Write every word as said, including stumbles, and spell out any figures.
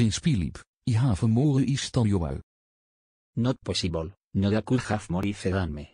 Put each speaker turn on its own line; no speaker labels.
Prins Philip, I have more is than you.
Not possible, no they could have more if than me.